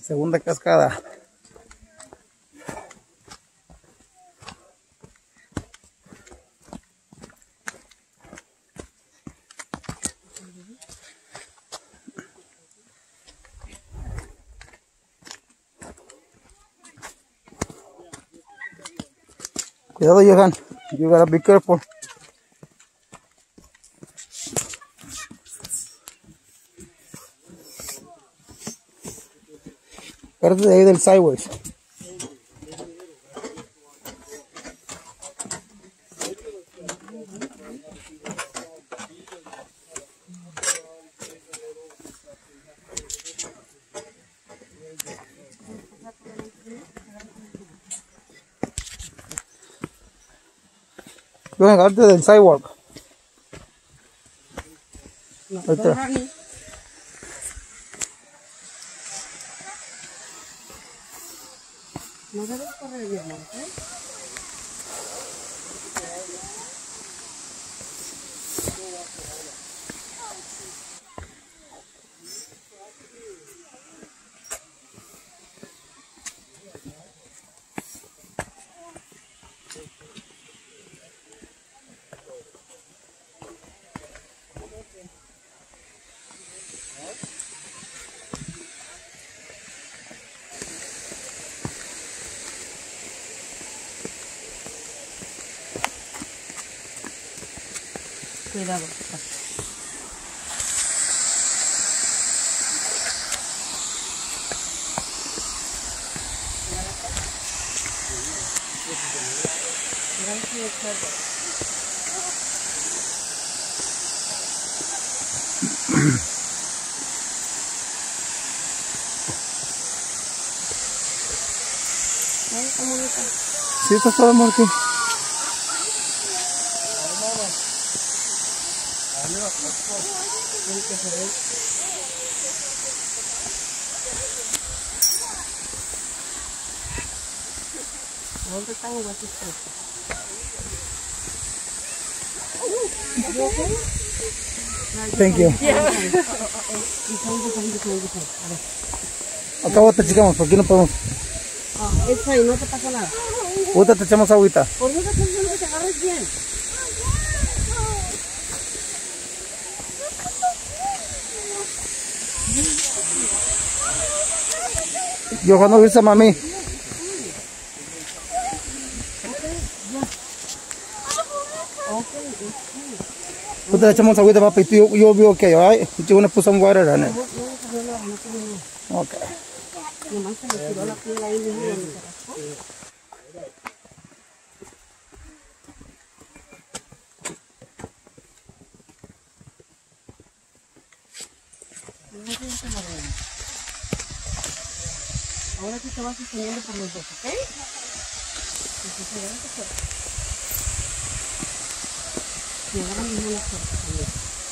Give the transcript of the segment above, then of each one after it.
Segunda cascada. Cuidado, Johan. You gotta be careful. Parte de ahí del sideways. Johan, parte del sidewalk. Ahorita. No debes correr bien, ¿no? Cuidado. Sí, está todo muerto. ¿Dónde están los huesitos? Thank you. Acá vos te chicamos, porque no podemos. Eso ahí, no te pasa nada. Ahorita te echamos agüita. Por eso que te agarres bien. Johan, no avisa, mami. Ahorita le echamos agüita, papi. You'll be okay, alright? You wanna put some water on it? Okay. Nomás se le tiró la piel ahí mismo donde se raspó. Ahora sí te vas sosteniendo por los dos, ¿ok? Y agarra mis manos fuertes también.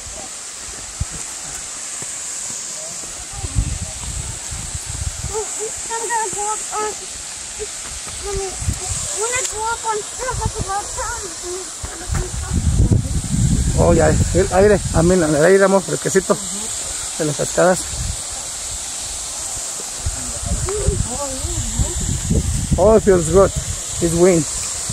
I'm gonna go up on. Mommy, when I go up on stuff, I can go down. Oh, ya, el aire. A mí, el aire, amor, fresquecito de las cascadas. Oh, it feels good. It's wind.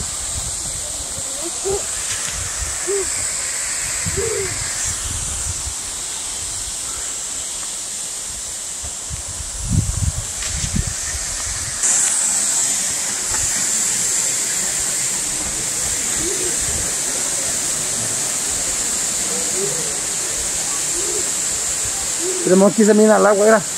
Tenemos que irse bien al agua, era.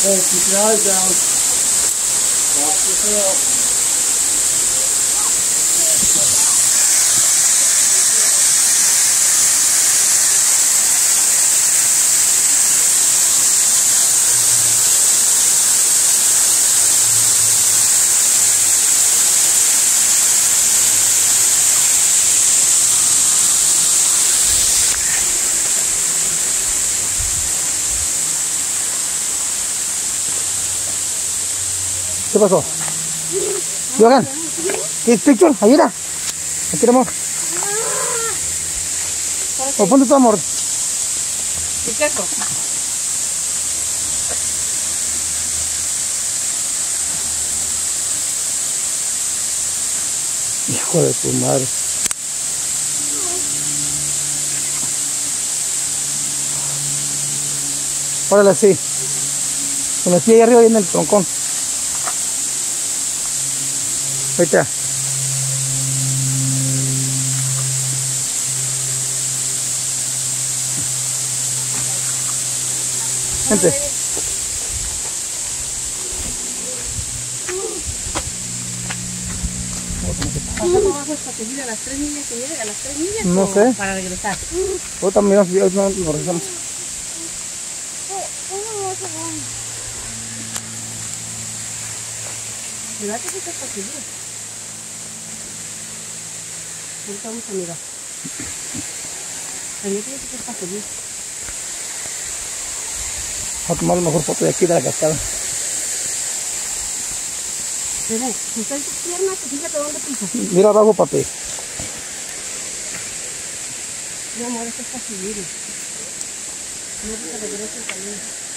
Hey, keep your eyes down. Watch yourself. ¿Qué pasó? Johan, ¿qué picture? Ayuda. Aquí amor. O ponte tu amor. ¿Qué es eso? Hijo de tu madre. Órale, sí. Con el pie ahí arriba y en el troncón. Ahí está. Gente. ¿Pasamos bajo esta pedida a las 3 millas que llegue? ¿A las 3 millas? No o sé. para regresar? Ahorita miramos si hoy no nos regresamos. ¿Verdad que sí está posible? Ahorita vamos a mirar. Pero yo creo que está posible. Voy a tomar la mejor foto de aquí de la cascada. Bebé, si está en tus piernas, fíjate dónde pisas. Mira abajo, papi. Mi amor, esto está posible. No te regreses al camino.